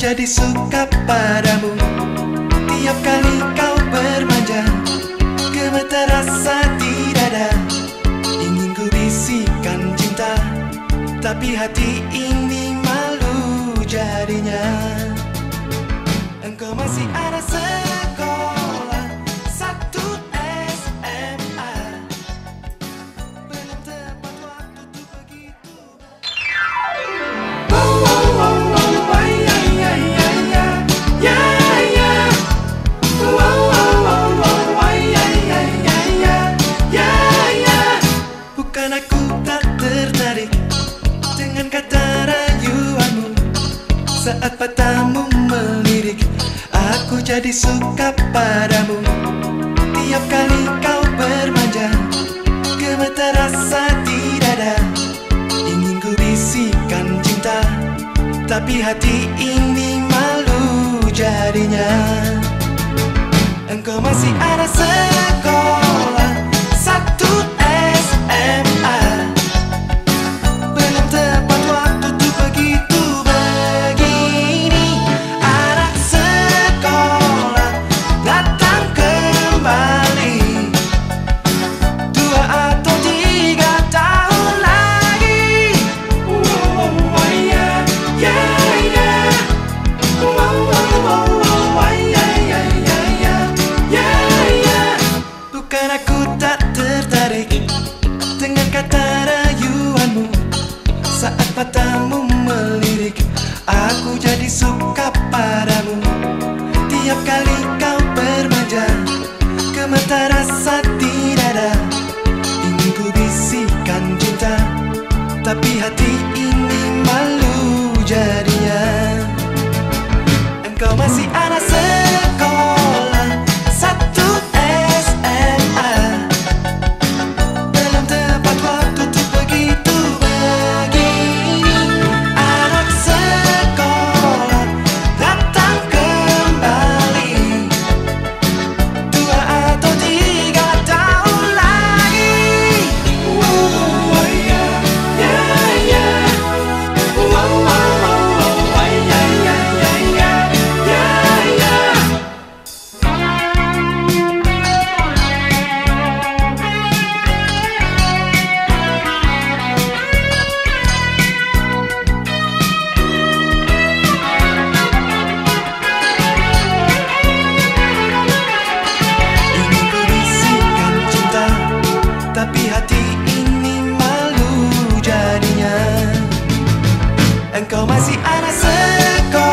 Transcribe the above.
jadi suka padamu. Tiap kali kau bermanja, gemetar rasa di dada. Ingin ku bisikan cinta, tapi hati ini malu jadinya. Engkau masih ada sekolah, satu SMA. Belum tepat waktu tuh begitu. Bukan aku tak tertarik dengan kata rayuanmu. Saat matamu melirik, aku jadi suka padamu. Tiap kali kau bermanja, gemetar rasa di dada. Ingin ku bisikan cinta, tapi hati ini malu jadinya. Engkau masih ada sekolah, satu SMA. Belum tepat waktu tuh begitu begini. Anak sekolah datang kembali, 2 atau 3 tahun lagi. Bukan aku tak tertarik dengan kata rayuanmu. Saat matamu melirik, aku jadi suka padamu. Tiap kali kau bermanja, gemetar rasa di dada. Ingin ku bisikan cinta, tapi hati ini malu jadinya. Engkau masih anak sekolah, satu SMA. Belum tepat waktu tuh begitu begini. Anak sekolah datang kembali, 2 atau 3 tahun lagi. Ingin ku bisikan cinta, tapi hati ini malu jadinya. Engkau masih anak sekolah,